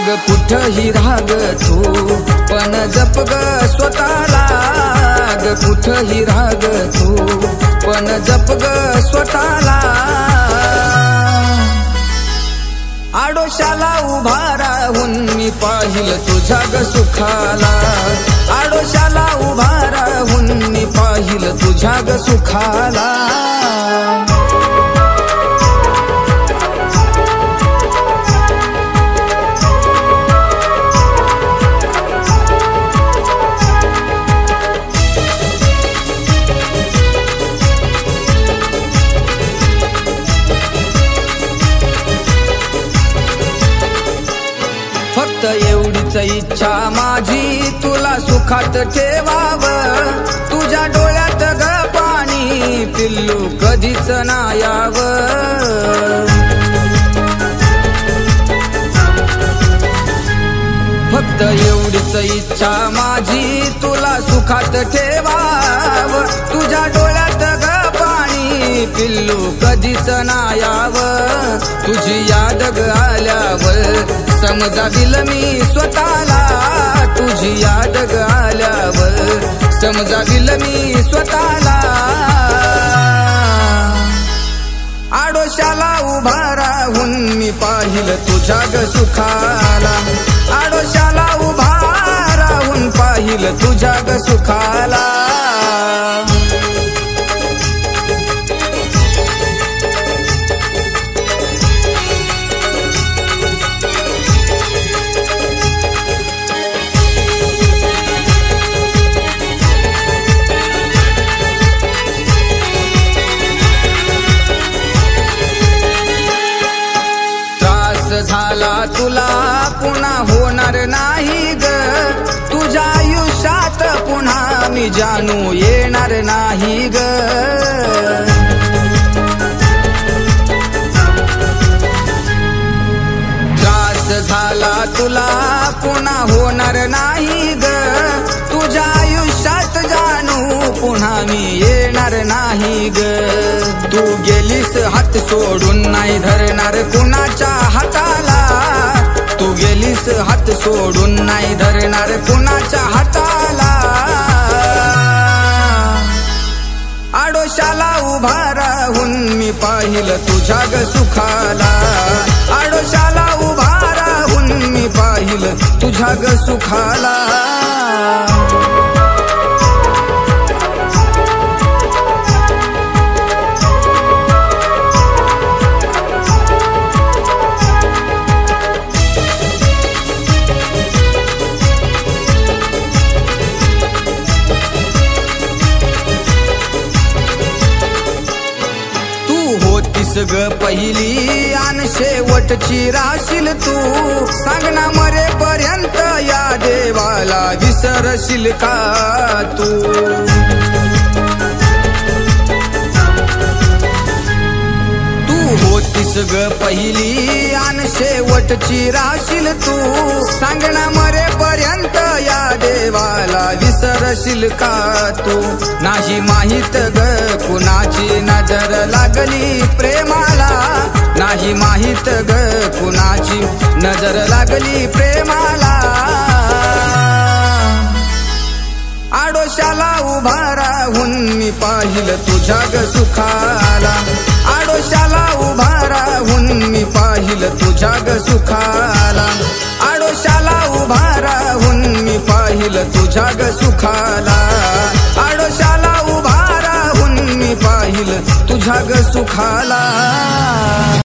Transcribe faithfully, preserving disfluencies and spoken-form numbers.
ग कुठही राग तू पण जप ग स्वतःला, ग कुठही राग तू पण जप ग स्वतःला। आडोशाला उभा राहून मी पाहिलं तुझ्या ग सुखाला, आडोशाला उभा राहून मी पाहिलं तुझ्या ग सुखाला। फक्त एवढीच इच्छा माझी तुला सुखात ठेवावं, तुझ्या डोळ्यात ग पाणी पिल्लू कधीच नाही यावं। फक्त एवढीच इच्छा माझी तुला सुखात ठेवावं, तुझ्या डोळ्यात ग पाणी पिल्लू कधीच नाही यावं। तुझी याद ग आल्यावर समजाविल मी स्वतःला, तुझी याद ग आल्यावर समजाविल मी स्वतःला। आडोशाला उभा राहून मी पाहिलं तुझ्या ग सुखाला, आडोशाला उभा राहून पाहिलं तुझ्या ग सुखाला। झाला तुला पुन्हा होणार नाही ग, तुझ्या आयुष्यात पुन्हा मी जाणू येणार नाही ग। त्रास झाला तुला पुन्हा होणार नाही ग, तुझ्या आयुष्यात जाणू पुन्हा मी येणार नाही ग। तू गेलीस हात सोडून नाही धरणार कुणाच्या हाताला, तू गेलीस हात सोडून नाही धरणार कुणाच्या हाताला। आडोशाला उभा राहून मी पाहिलं तुझ्या ग सुखाला, आडोशाला उभा राहून मी पाहिलं तुझ्या ग सुखाला। ग पहिली आणि शेवटची राशील तू, सांग ना मरेपर्यंत या देवाला विसरशील का तू। तू होतीस ग पहिली आणि शेवटची राशील तू, सांग ना मरेपर्यंत या देवाला विसरशील का तू। नाही माहित ग कुणाची नजर लागली प्रेमाला, नाही माहित ग कुणाची नजर लागली प्रेमाला। आडोशाला उभा राहून मी पाहिलं तुझ्या ग सुखाला, आडोशाला उभा राहून मी पाहिलं तुझ्या ग सुखाला, आडोशाला उभा राहून मी पाहिलं तुझ्या ग सुखाला, आडोशाला उभा राहून मी पाहिलं तुझ्या ग सुखाला।